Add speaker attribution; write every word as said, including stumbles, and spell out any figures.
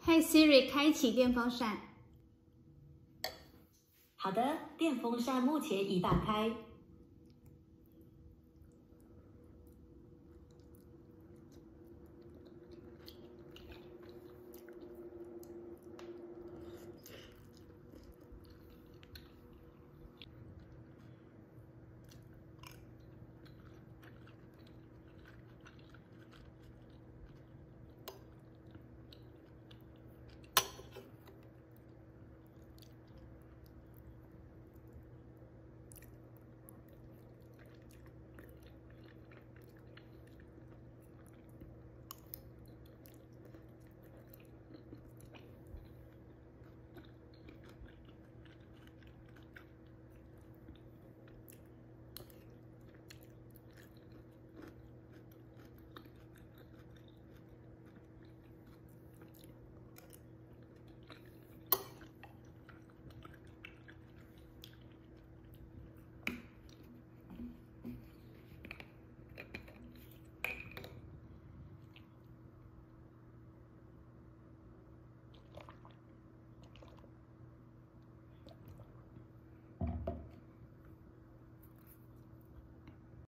Speaker 1: Hey Siri， 开启电风扇。
Speaker 2: 好的，电风扇目前已打开。